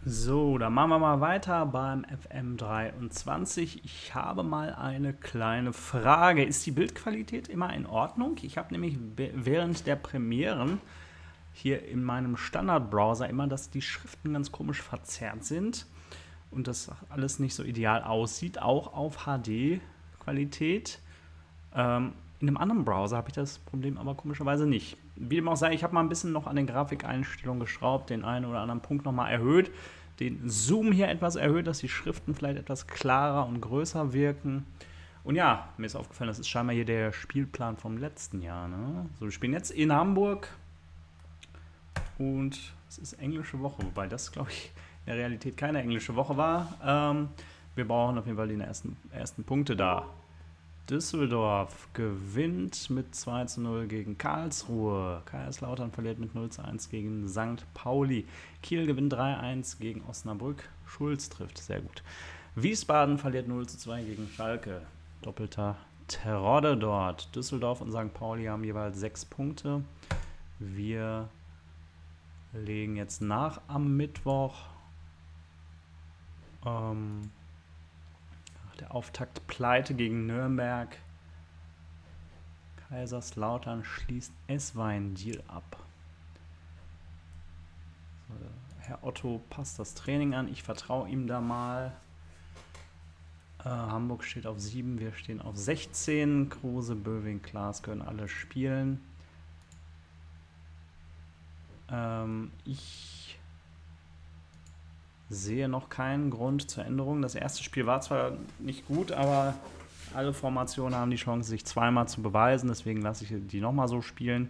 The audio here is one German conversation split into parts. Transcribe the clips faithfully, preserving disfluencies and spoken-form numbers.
So, dann machen wir mal weiter beim F M dreiundzwanzig. Ich habe mal eine kleine Frage. Ist die Bildqualität immer in Ordnung? Ich habe nämlich während der Premieren hier in meinem Standardbrowser immer, dass die Schriften ganz komisch verzerrt sind und das alles nicht so ideal aussieht, auch auf H D-Qualität. Ähm, in einem anderen Browser habe ich das Problem aber komischerweise nicht. Wie dem auch sei, ich habe mal ein bisschen noch an den Grafikeinstellungen geschraubt, den einen oder anderen Punkt nochmal erhöht, den Zoom hier etwas erhöht, dass die Schriften vielleicht etwas klarer und größer wirken. Und ja, mir ist aufgefallen, das ist scheinbar hier der Spielplan vom letzten Jahr. Ne? So, wir spielen jetzt in Hamburg und es ist englische Woche, wobei das, glaube ich, in der Realität keine englische Woche war. Ähm, wir brauchen auf jeden Fall die ersten, ersten Punkte da. Düsseldorf gewinnt mit zwei zu null gegen Karlsruhe. Kaiserslautern verliert mit null zu eins gegen Sankt Pauli. Kiel gewinnt drei eins gegen Osnabrück. Schulz trifft, sehr gut. Wiesbaden verliert null zu zwei gegen Schalke. Doppelter Terodde dort. Düsseldorf und Sankt Pauli haben jeweils sechs Punkte. Wir legen jetzt nach am Mittwoch. Ähm... Der Auftakt Pleite gegen Nürnberg. Kaiserslautern schließt Esswein-Deal ab. So, Herr Otto passt das Training an. Ich vertraue ihm da mal. Äh, Hamburg steht auf sieben, wir stehen auf sechzehn. Kruse, Böwing, Klaas können alle spielen. Ähm, ich sehe noch keinen Grund zur Änderung. Das erste Spiel war zwar nicht gut, aber alle Formationen haben die Chance, sich zweimal zu beweisen. Deswegen lasse ich die nochmal so spielen.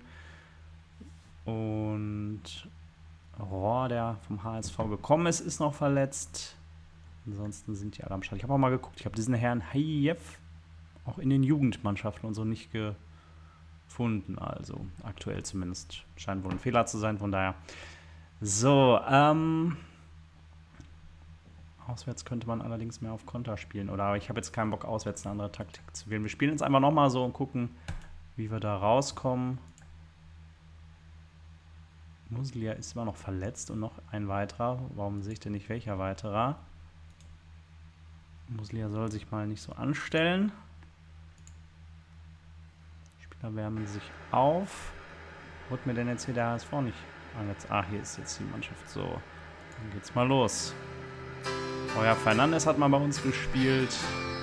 Und Rohr, der vom H S V gekommen ist, ist noch verletzt. Ansonsten sind die alle am Start. Ich habe auch mal geguckt. Ich habe diesen Herrn Hayev auch in den Jugendmannschaften und so nicht gefunden. Also aktuell zumindest. Scheint wohl ein Fehler zu sein. Von daher. So, ähm... Auswärts könnte man allerdings mehr auf Konter spielen. Oder ich habe jetzt keinen Bock, auswärts eine andere Taktik zu wählen. Wir spielen jetzt einfach nochmal so und gucken, wie wir da rauskommen. Muslia ist immer noch verletzt und noch ein weiterer. Warum sehe ich denn nicht welcher weiterer? Muslia soll sich mal nicht so anstellen. Die Spieler wärmen sich auf. Wurde mir denn jetzt hier der H S V nicht angezeigt? Ah, hier ist jetzt die Mannschaft so. Dann geht's mal los. Euer Fernandes hat mal bei uns gespielt.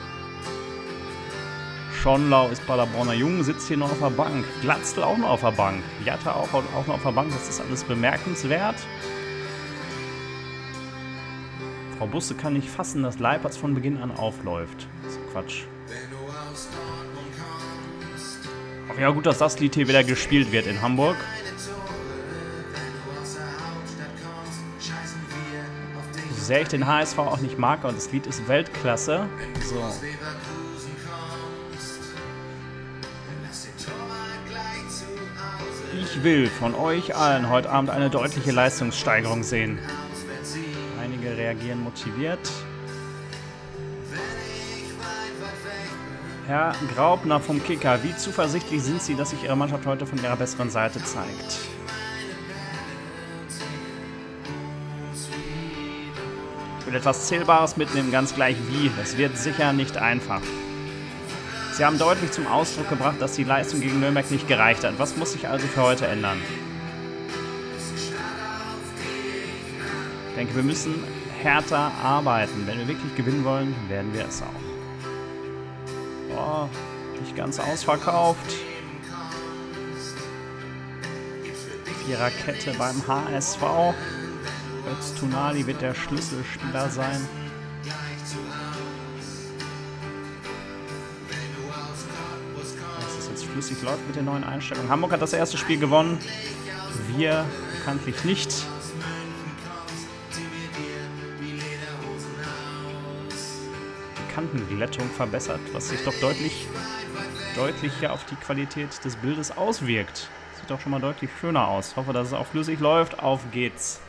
Schonlau ist Paderborner Jung, sitzt hier noch auf der Bank. Glatzl auch noch auf der Bank. Jatta auch, auch noch auf der Bank. Das ist alles bemerkenswert. Frau Busse kann nicht fassen, dass Leipertz von Beginn an aufläuft. Das ist Quatsch. Ach ja, gut, dass das Lied hier wieder gespielt wird in Hamburg. So sehr ich den H S V auch nicht mag, und das Lied ist Weltklasse. So. Ich will von euch allen heute Abend eine deutliche Leistungssteigerung sehen. Einige reagieren motiviert. Herr Graupner vom Kicker, wie zuversichtlich sind Sie, dass sich Ihre Mannschaft heute von ihrer besseren Seite zeigt? Ich will etwas Zählbares mitnehmen, ganz gleich wie. Es wird sicher nicht einfach. Sie haben deutlich zum Ausdruck gebracht, dass die Leistung gegen Nürnberg nicht gereicht hat. Was muss sich also für heute ändern? Ich denke, wir müssen härter arbeiten. Wenn wir wirklich gewinnen wollen, werden wir es auch. Oh, nicht ganz ausverkauft. Viererkette beim H S V. Öztunali wird der Schlüsselspieler sein. Das ist jetzt flüssig läuft mit den neuen Einstellungen. Hamburg hat das erste Spiel gewonnen. Wir bekanntlich nicht. Die Kantenglättung verbessert, was sich doch deutlich, deutlich hier auf die Qualität des Bildes auswirkt. Sieht doch schon mal deutlich schöner aus. Ich hoffe, dass es auch flüssig läuft. Auf geht's.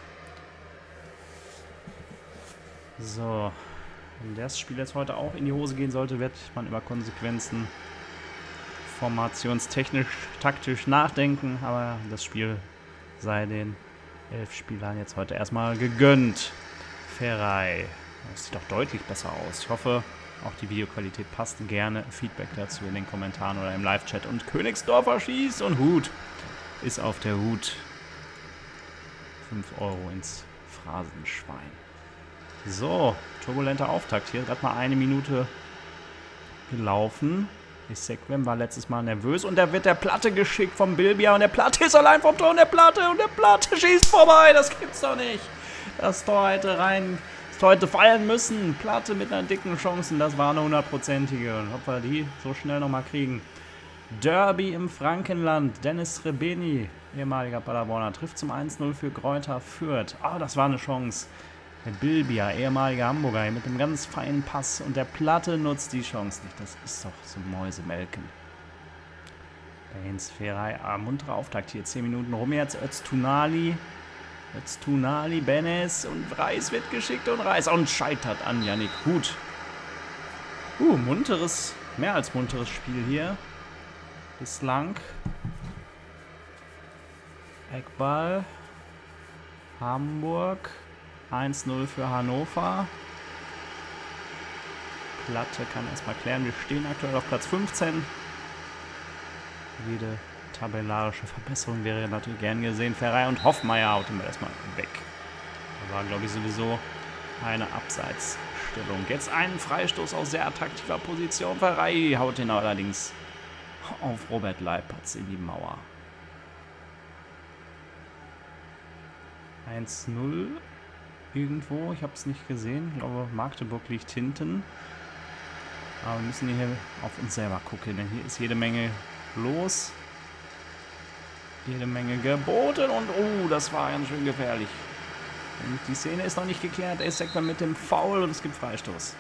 So, wenn das Spiel jetzt heute auch in die Hose gehen sollte, wird man über Konsequenzen formationstechnisch, taktisch nachdenken. Aber das Spiel sei den elf Spielern jetzt heute erstmal gegönnt. Ferrei. Das sieht doch deutlich besser aus. Ich hoffe, auch die Videoqualität passt. Gerne Feedback dazu in den Kommentaren oder im Live-Chat. Und Königsdorfer schießt und Hut ist auf der Hut. fünf Euro ins Phrasenschwein. So, turbulenter Auftakt hier. Gerade mal eine Minute gelaufen. Esekwem war letztes Mal nervös und da wird der Platte geschickt vom Bilbia und der Platte ist allein vom Tor und der Platte und der Platte schießt vorbei. Das gibt's doch nicht. Das Tor hätte rein, das Tor hätte fallen müssen. Platte mit einer dicken Chance. Das war eine hundertprozentige. Und ob wir die so schnell nochmal kriegen. Derby im Frankenland. Dennis Srebeni, ehemaliger Paderborner, trifft zum eins null für Greuther Fürth. Ah, oh, das war eine Chance. Der Bilbia, ehemaliger Hamburger, mit einem ganz feinen Pass. Und der Platte nutzt die Chance nicht. Das ist doch so Mäusemelken. Baines, Ferrei, ah, munterer Auftakt hier. zehn Minuten rum jetzt. Öztunali. Öztunali, Benes und Reis wird geschickt und Reis. Und scheitert an Yannick Hut. Uh, munteres, mehr als munteres Spiel hier. Bislang. Eckball. Hamburg. eins null für Hannover. Platte kann erstmal klären. Wir stehen aktuell auf Platz fünfzehn. Jede tabellarische Verbesserung wäre natürlich gern gesehen. Ferrei und Hoffmeier haut ihn erstmal weg. Da war, glaube ich, sowieso eine Abseitsstellung. Jetzt einen Freistoß aus sehr attraktiver Position. Ferrei haut ihn allerdings auf Robert Leipertz in die Mauer. eins null. Irgendwo, ich habe es nicht gesehen. Ich glaube, Magdeburg liegt hinten. Aber wir müssen hier auf uns selber gucken, denn hier ist jede Menge los. Jede Menge geboten und oh, das war ganz schön gefährlich. Und die Szene ist noch nicht geklärt. Esekwem mit dem Foul und es gibt Freistoß.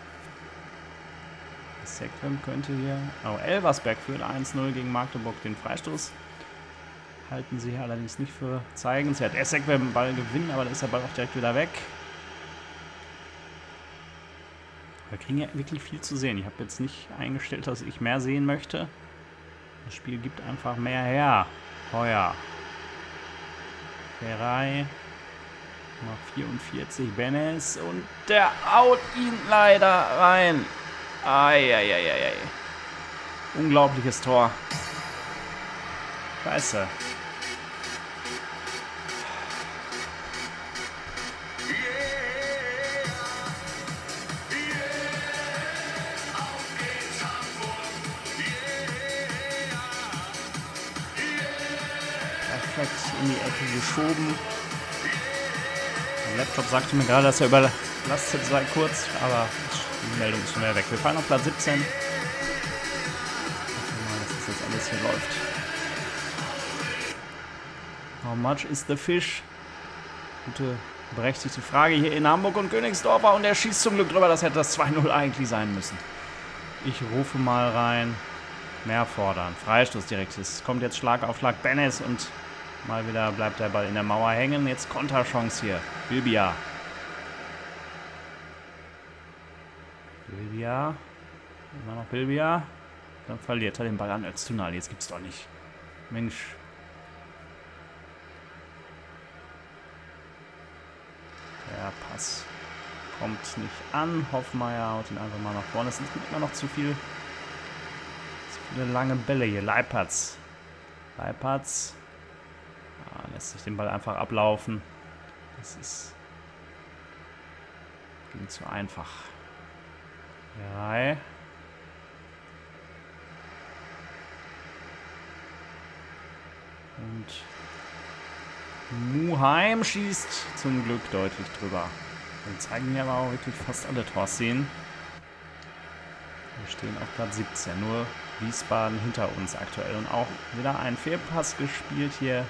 Esekwem könnte hier... Oh, Elversberg führt eins null gegen Magdeburg den Freistoß. Halten sie hier allerdings nicht für zeigen. Sie hat Esekwem den Ball gewinnen, aber dann ist der Ball auch direkt wieder weg. Wir kriegen ja wirklich viel zu sehen. Ich habe jetzt nicht eingestellt, dass ich mehr sehen möchte. Das Spiel gibt einfach mehr her. Heuer. Ferrei. Nummer vierundvierzig, Benes. Und der haut ihn leider rein. Eieieiei. Unglaubliches Tor. Scheiße. Perfekt in die Ecke geschoben. Der Laptop sagte mir gerade, dass er überlastet sei kurz, aber die Meldung ist schon wieder weg. Wir fallen auf Platz siebzehn. Hoffen wir mal, dass das jetzt alles hier läuft. How much is the fish? Gute, berechtigte Frage hier in Hamburg und Königsdorfer und er schießt zum Glück drüber. Das hätte das zwei null eigentlich sein müssen. Ich rufe mal rein. Mehr fordern. Freistoß direkt. Es kommt jetzt Schlag auf Schlag. Benes und mal wieder bleibt der Ball in der Mauer hängen. Jetzt Konterchance hier. Bilbia. Bilbia. Immer noch Bilbia. Dann verliert er den Ball an Öztunali. Jetzt gibt's doch nicht. Mensch. Der Pass kommt nicht an. Hoffmeier haut ihn einfach mal nach vorne. Es sind immer noch zu viel. Viele lange Bälle hier. Leipertz. Leipertz. Ah, lässt sich den Ball einfach ablaufen. Das ist... ging zu einfach. Ferrei. Und Muheim schießt zum Glück deutlich drüber. Wir zeigen hier aber auch wirklich fast alle Torszenen. Wir stehen auf Platz siebzehn. Nur Wiesbaden hinter uns aktuell. Und auch wieder ein Fehlpass gespielt hier.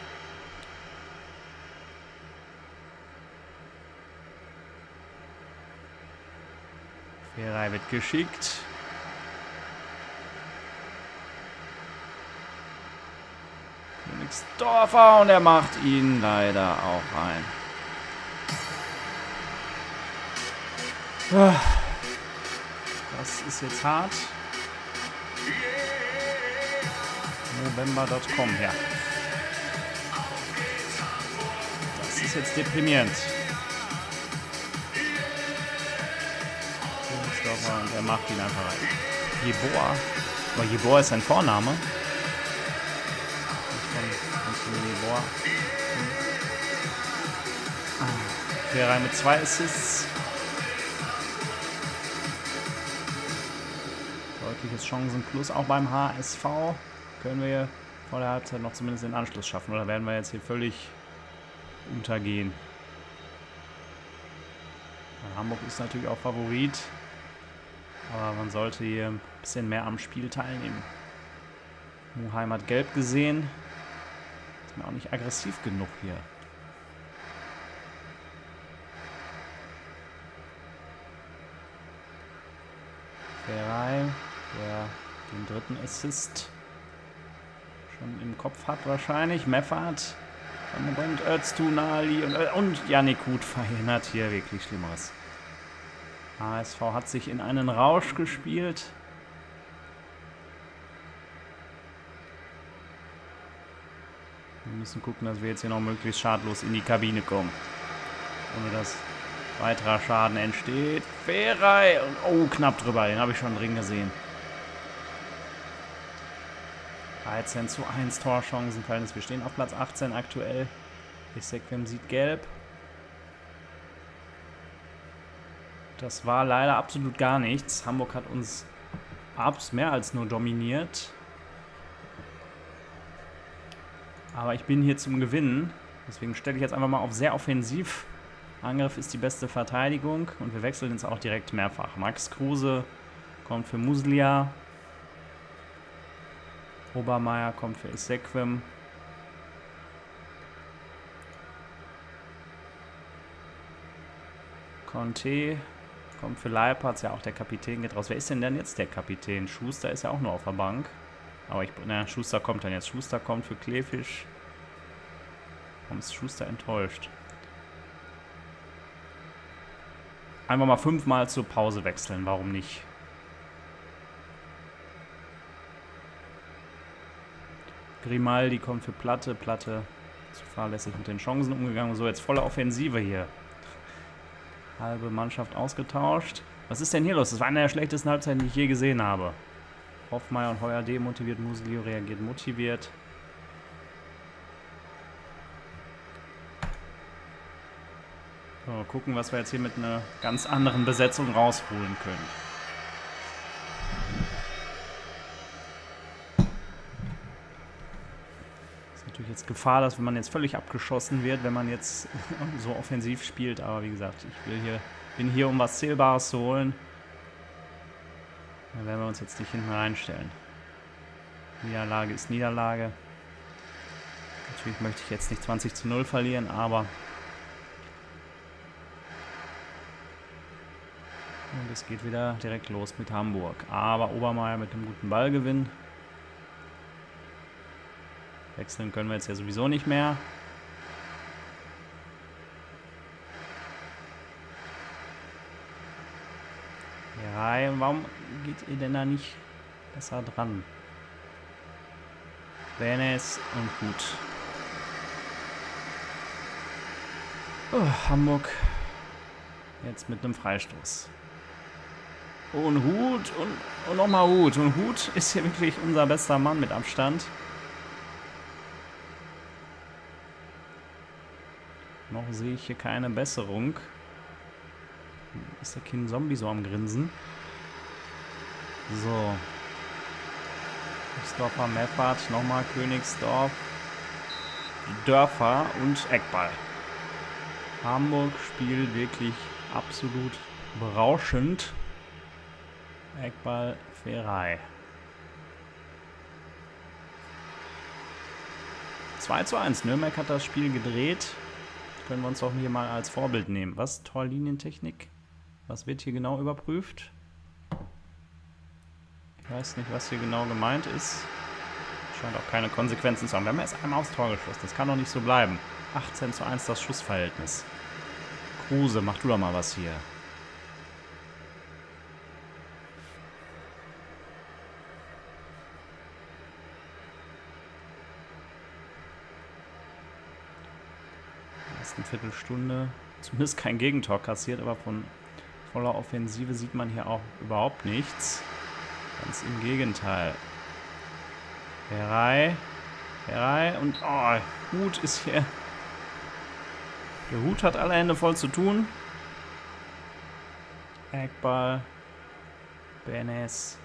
Ferrei wird geschickt. Königsdorfer und er macht ihn leider auch rein. Das ist jetzt hart. November Punkt com, ja. Das ist jetzt deprimierend. Christopher und er macht ihn einfach rein. Jeboa. Aber Jeboa ist sein Vorname. Jeboa. Ah, Ferai mit zwei Assists. Deutliches Chancenplus auch beim H S V. Können wir vor der Halbzeit noch zumindest den Anschluss schaffen, oder werden wir jetzt hier völlig untergehen? Hamburg ist natürlich auch Favorit, aber man sollte hier ein bisschen mehr am Spiel teilnehmen. Muheim hat gelb gesehen. Ist mir auch nicht aggressiv genug hier. Ferai, der den dritten Assist schon im Kopf hat wahrscheinlich. Meffert. Dann bringt Öztun, Ali und, und Yannick Huth verhindert hier wirklich Schlimmeres. H S V hat sich in einen Rausch gespielt. Wir müssen gucken, dass wir jetzt hier noch möglichst schadlos in die Kabine kommen. Ohne dass weiterer Schaden entsteht. Ferai und oh, knapp drüber, den habe ich schon drin gesehen. dreizehn zu eins Torchancenverhältnis. Wir stehen auf Platz achtzehn aktuell. Esequem sieht gelb. Das war leider absolut gar nichts. Hamburg hat uns abs mehr als nur dominiert. Aber ich bin hier zum Gewinnen. Deswegen stelle ich jetzt einfach mal auf sehr offensiv. Angriff ist die beste Verteidigung. Und wir wechseln jetzt auch direkt mehrfach. Max Kruse kommt für Muslia. Obermeier kommt für Esequem. Conte kommt für Leipertz. Ja, auch der Kapitän geht raus. Wer ist denn denn jetzt der Kapitän? Schuster ist ja auch nur auf der Bank. Aber ich, na, Schuster kommt dann jetzt. Schuster kommt für Kleefisch. Warum ist Schuster enttäuscht? Einfach mal fünfmal zur Pause wechseln. Warum nicht? Grimaldi kommt für Platte. Platte zu fahrlässig mit den Chancen umgegangen. So, jetzt volle Offensive hier. Halbe Mannschaft ausgetauscht. Was ist denn hier los? Das war eine der schlechtesten Halbzeiten, die ich je gesehen habe. Hoffmeier und Heuer demotiviert. Muslio reagiert motiviert. So, gucken, was wir jetzt hier mit einer ganz anderen Besetzung rausholen können. Natürlich jetzt Gefahr, dass wenn man jetzt völlig abgeschossen wird, wenn man jetzt so offensiv spielt. Aber wie gesagt, ich will hier, bin hier, um was Zählbares zu holen. Da werden wir uns jetzt nicht hinten reinstellen. Niederlage ist Niederlage. Natürlich möchte ich jetzt nicht zwanzig zu null verlieren, aber... Und es geht wieder direkt los mit Hamburg. Aber Obermeier mit einem guten Ballgewinn. Wechseln können wir jetzt ja sowieso nicht mehr. Ja, warum geht ihr denn da nicht besser dran? Benes und gut. Oh, Hamburg jetzt mit einem Freistoß. Und Huth und, und nochmal Huth. Und Huth ist hier wirklich unser bester Mann mit Abstand. Noch sehe ich hier keine Besserung. Ist der Kind Zombie so am Grinsen? So. Christopher Meffert, nochmal Königsdorf. Dörfer und Eckball. Hamburg spielt wirklich absolut berauschend. Eckball, Ferai. zwei zu eins. Nürnberg hat das Spiel gedreht. Können wir uns doch hier mal als Vorbild nehmen. Was? Torlinientechnik? Was wird hier genau überprüft? Ich weiß nicht, was hier genau gemeint ist. Scheint auch keine Konsequenzen zu haben. Wir haben erst einmal aufs Tor geschossen. Das kann doch nicht so bleiben. achtzehn zu eins das Schussverhältnis. Kruse, mach du doch mal was hier. Viertelstunde zumindest kein Gegentor kassiert, aber von, voller Offensive sieht man hier auch überhaupt nichts. Ganz im Gegenteil. Herei. Herei und oh, Hut ist hier. Der Hut hat alle Hände voll zu tun. Eckball. Benes.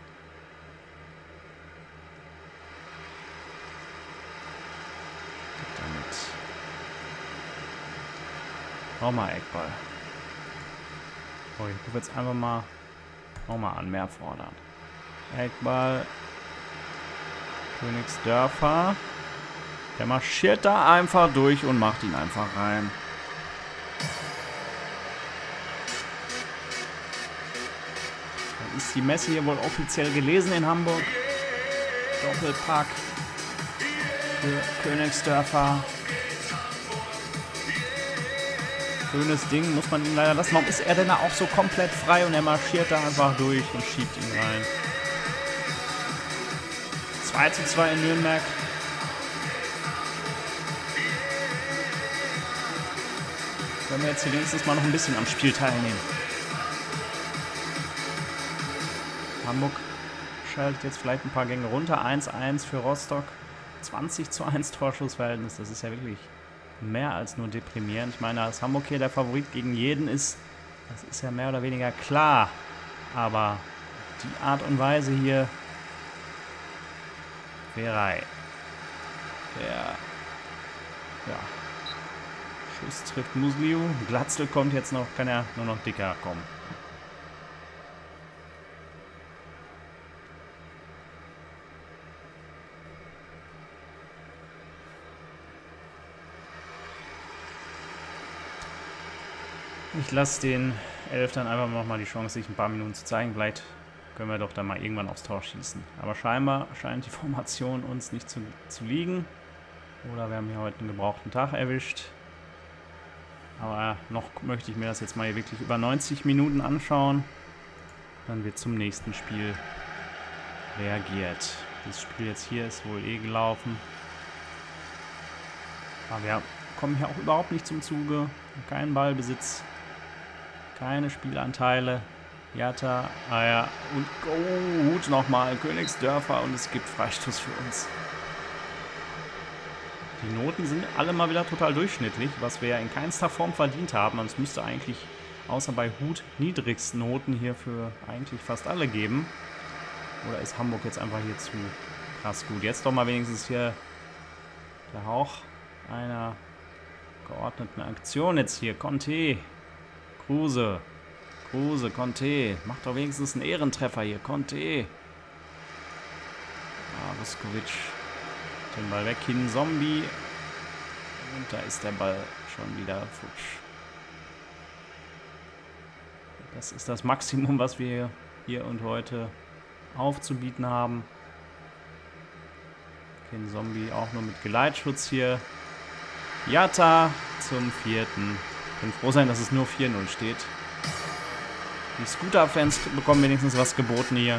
Damit. Nochmal Eckball. Oh, ich rufe jetzt einfach mal nochmal an, mehr fordern. Eckball. Königsdörfer. Der marschiert da einfach durch und macht ihn einfach rein. Dann ist die Messe hier wohl offiziell gelesen in Hamburg. Doppelpack für Königsdörfer. Schönes Ding, muss man ihm leider lassen. Warum ist er denn da auch so komplett frei und er marschiert da einfach durch und schiebt ihn rein? zwei zu zwei in Nürnberg. Können wir jetzt hier wenigstens mal noch ein bisschen am Spiel teilnehmen. Hamburg schaltet jetzt vielleicht ein paar Gänge runter. eins eins für Rostock. zwanzig zu eins Torschussverhältnis. Das ist ja wirklich mehr als nur deprimierend. Ich meine, als Hamburg hier der Favorit gegen jeden ist, das ist ja mehr oder weniger klar. Aber die Art und Weise hier... Ferrei. Der... Ja... Schuss trifft Musliu. Glatzel kommt jetzt noch, kann ja nur noch dicker kommen. Ich lasse den Elf dann einfach nochmal die Chance, sich ein paar Minuten zu zeigen. Vielleicht können wir doch dann mal irgendwann aufs Tor schießen. Aber scheinbar scheint die Formation uns nicht zu, zu liegen. Oder wir haben hier heute einen gebrauchten Tag erwischt. Aber noch möchte ich mir das jetzt mal hier wirklich über neunzig Minuten anschauen. Dann wird zum nächsten Spiel reagiert. Das Spiel jetzt hier ist wohl eh gelaufen. Aber wir kommen hier auch überhaupt nicht zum Zuge. Kein Ballbesitz. Keine Spielanteile. Jatta, Eier und oh, Hut nochmal. Königsdörfer und es gibt Freistoß für uns. Die Noten sind alle mal wieder total durchschnittlich, was wir ja in keinster Form verdient haben. Und es müsste eigentlich, außer bei Hut, Niedrigstnoten hier für eigentlich fast alle geben. Oder ist Hamburg jetzt einfach hier zu krass gut? Jetzt doch mal wenigstens hier der Hauch einer geordneten Aktion jetzt hier. Conte, Kruse, Kruse, Conte. Macht doch wenigstens einen Ehrentreffer hier. Conte. Ah, Vuskovic. Den Ball weg, hin, Zombie. Und da ist der Ball schon wieder futsch. Das ist das Maximum, was wir hier und heute aufzubieten haben. Kin Zombie auch nur mit Geleitschutz hier. Jatta zum vierten. Können froh sein, dass es nur vier null steht. Die Scooter-Fans bekommen wenigstens was geboten hier.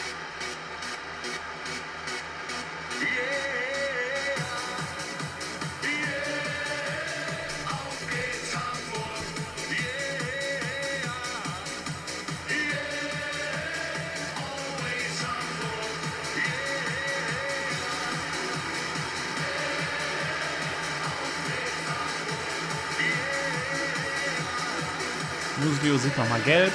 Musliu sieht nochmal gelb.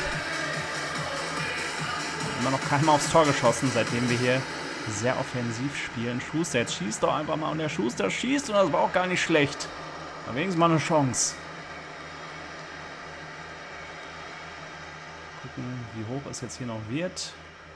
Immer noch keiner aufs Tor geschossen, seitdem wir hier sehr offensiv spielen. Schuster, jetzt schießt doch einfach mal. Und der Schuster schießt und das war auch gar nicht schlecht. Aber wenigstens mal eine Chance. Gucken, wie hoch es jetzt hier noch wird.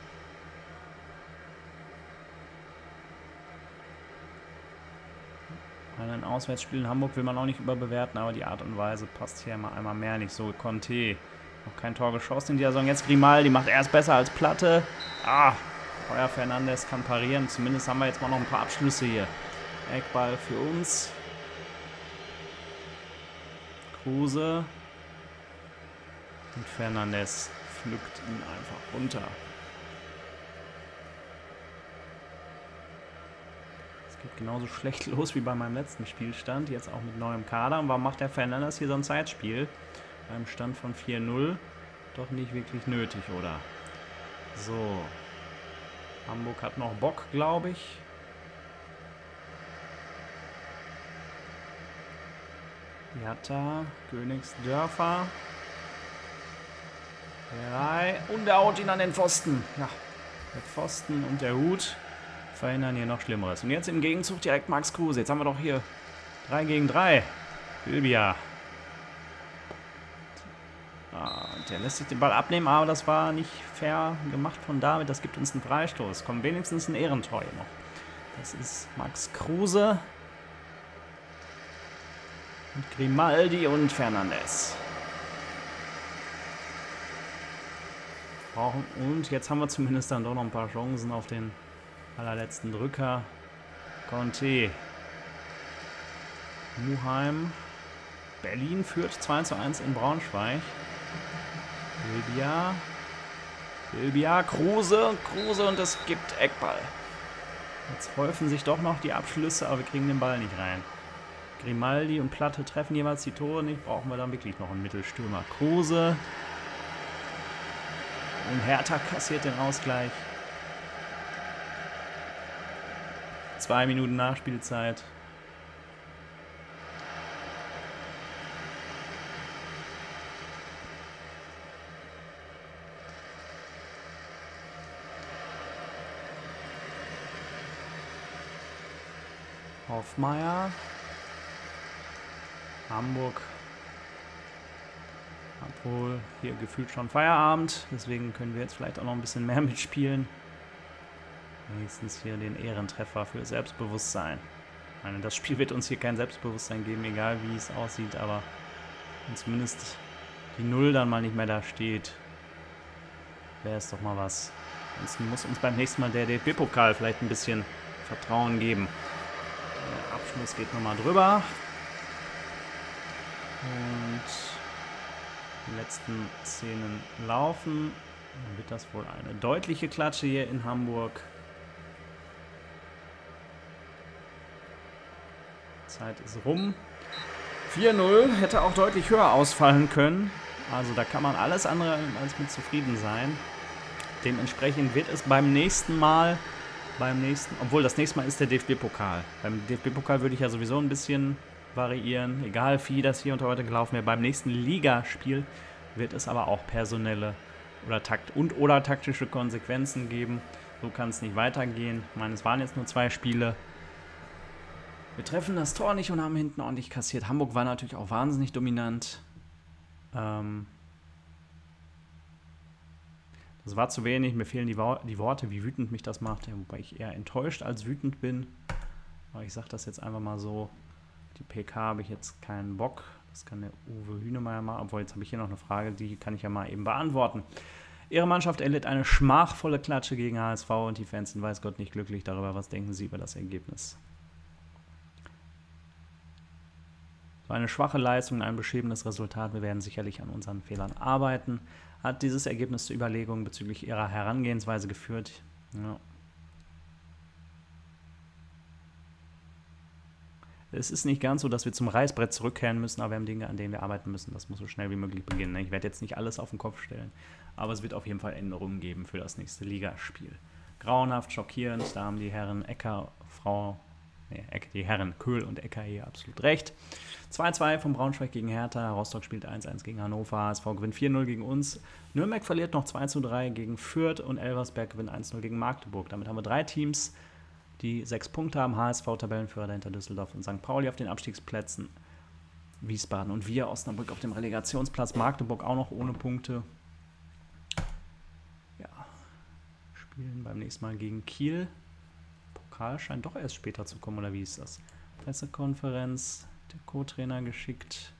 Ein Auswärtsspiel in Hamburg will man auch nicht überbewerten, aber die Art und Weise passt hier immer einmal mehr nicht. So, Conte, noch kein Tor geschossen in dieser Saison. Jetzt Grimaldi macht erst besser als Platte. Ah, Heuer Fernandes kann parieren. Zumindest haben wir jetzt mal noch ein paar Abschlüsse hier. Eckball für uns. Kruse. Und Fernandes pflückt ihn einfach runter. Geht genauso schlecht los wie bei meinem letzten Spielstand, jetzt auch mit neuem Kader. Und warum macht der Fernandes hier so ein Zeitspiel? Beim Stand von vier null. doch nicht wirklich nötig, oder? So. Hamburg hat noch Bock, glaube ich. Jatta, Königsdörfer. Drei. Und der haut ihn an den Pfosten. Ja, der Pfosten und der Hut verhindern hier noch Schlimmeres. Und jetzt im Gegenzug direkt Max Kruse. Jetzt haben wir doch hier drei gegen drei. Hülbia. Ah, der lässt sich den Ball abnehmen, aber das war nicht fair gemacht von David. Das gibt uns einen Freistoß. Kommt wenigstens ein Ehrentor hier noch. Das ist Max Kruse. Und Grimaldi und Fernandes. Und jetzt haben wir zumindest dann doch noch ein paar Chancen auf den allerletzten Drücker. Conte. Muheim. Berlin führt zwei zu eins in Braunschweig. Hülbia. Hülbia, Kruse, Kruse und es gibt Eckball. Jetzt häufen sich doch noch die Abschlüsse, aber wir kriegen den Ball nicht rein. Grimaldi und Platte treffen jeweils die Tore nicht. Brauchen wir dann wirklich noch einen Mittelstürmer. Kruse. Und Hertha kassiert den Ausgleich. Zwei Minuten Nachspielzeit. Hoffmeier. Hamburg. Obwohl hier gefühlt schon Feierabend. Deswegen können wir jetzt vielleicht auch noch ein bisschen mehr mitspielen. Wenigstens hier den Ehrentreffer für Selbstbewusstsein. Ich meine, das Spiel wird uns hier kein Selbstbewusstsein geben, egal wie es aussieht. Aber wenn zumindest die Null dann mal nicht mehr da steht, wäre es doch mal was. Ansonsten muss uns beim nächsten Mal der D F B-Pokal vielleicht ein bisschen Vertrauen geben. Der Abschluss geht nochmal drüber. Und die letzten Szenen laufen. Dann wird das wohl eine deutliche Klatsche hier in Hamburg. Zeit ist rum. vier null hätte auch deutlich höher ausfallen können. Also da kann man alles andere als mit zufrieden sein. Dementsprechend wird es beim nächsten Mal, beim nächsten, obwohl das nächste Mal ist der D F B-Pokal. Beim D F B-Pokal würde ich ja sowieso ein bisschen variieren, egal wie das hier und heute gelaufen wäre. Beim nächsten Ligaspiel wird es aber auch personelle oder Takt und oder taktische Konsequenzen geben. So kann es nicht weitergehen. Ich meine, es waren jetzt nur zwei Spiele. Wir treffen das Tor nicht und haben hinten ordentlich kassiert. Hamburg war natürlich auch wahnsinnig dominant. Ähm das war zu wenig. Mir fehlen die, Wo die Worte, wie wütend mich das macht. Wobei ich eher enttäuscht als wütend bin. Aber ich sage das jetzt einfach mal so. Die P K habe ich jetzt keinen Bock. Das kann der Uwe Hünemeyer machen. Obwohl, jetzt habe ich hier noch eine Frage, die kann ich ja mal eben beantworten. Ihre Mannschaft erlitt eine schmachvolle Klatsche gegen H S V und die Fans sind weiß Gott nicht glücklich darüber. Was denken Sie über das Ergebnis? So eine schwache Leistung, ein beschämendes Resultat. Wir werden sicherlich an unseren Fehlern arbeiten. Hat dieses Ergebnis zu Überlegungen bezüglich Ihrer Herangehensweise geführt? Ja. Es ist nicht ganz so, dass wir zum Reißbrett zurückkehren müssen, aber wir haben Dinge, an denen wir arbeiten müssen. Das muss so schnell wie möglich beginnen. Ich werde jetzt nicht alles auf den Kopf stellen, aber es wird auf jeden Fall Änderungen geben für das nächste Ligaspiel. Grauenhaft, schockierend, da haben die Herren Ecker, Frau, nee, die Herren Köhl und Ecker hier absolut recht. zwei zu zwei von Braunschweig gegen Hertha, Rostock spielt eins zu eins gegen Hannover, H S V gewinnt vier zu null gegen uns, Nürnberg verliert noch zwei zu drei gegen Fürth und Elversberg gewinnt eins zu null gegen Magdeburg. Damit haben wir drei Teams, die sechs Punkte haben, H S V Tabellenführer hinter Düsseldorf und Sankt Pauli auf den Abstiegsplätzen, Wiesbaden und wir, Osnabrück auf dem Relegationsplatz, Magdeburg auch noch ohne Punkte. Ja, spielen beim nächsten Mal gegen Kiel. Pokal scheint doch erst später zu kommen, oder wie ist das? Pressekonferenz, der Co-Trainer geschickt.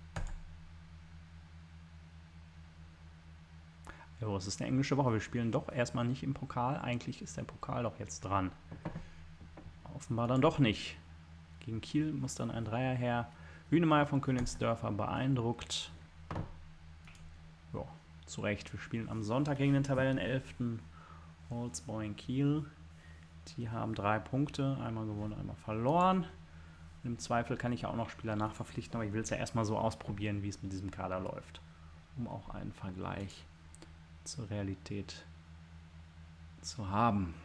Jo, es ist eine englische Woche, wir spielen doch erstmal nicht im Pokal, eigentlich ist der Pokal doch jetzt dran. Offenbar dann doch nicht. Gegen Kiel muss dann ein Dreier her. Hünemeyer von Königsdörfer beeindruckt. Ja, zu Recht. Wir spielen am Sonntag gegen den Tabellenelften Holzboy Kiel. Die haben drei Punkte. Einmal gewonnen, einmal verloren. Und im Zweifel kann ich ja auch noch Spieler nachverpflichten, aber ich will es ja erstmal so ausprobieren, wie es mit diesem Kader läuft. Um auch einen Vergleich zur Realität zu haben.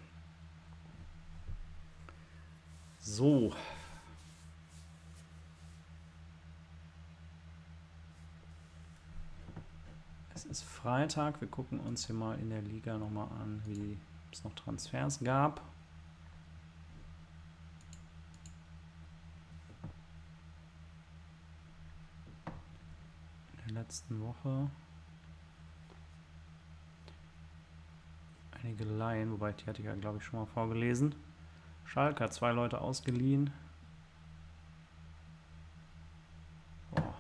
So. Es ist Freitag. Wir gucken uns hier mal in der Liga nochmal an, wie es noch Transfers gab. In der letzten Woche einige Laien, wobei die hatte ich ja, glaube ich, schon mal vorgelesen. Schalke hat zwei Leute ausgeliehen. Boah.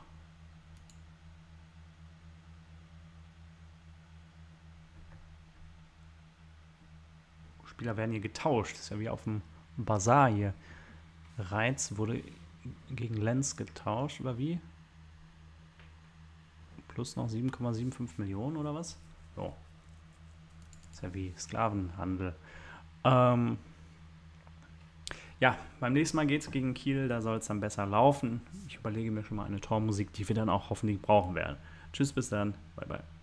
Spieler werden hier getauscht. Das ist ja wie auf dem Bazar hier. Reiz wurde gegen Lenz getauscht, oder wie? Plus noch sieben Komma fünfundsiebzig Millionen oder was? So. Ist ja wie Sklavenhandel. Ähm ja, beim nächsten Mal geht es gegen Kiel, da soll es dann besser laufen. Ich überlege mir schon mal eine Tormusik, die wir dann auch hoffentlich brauchen werden. Tschüss, bis dann. Bye, bye.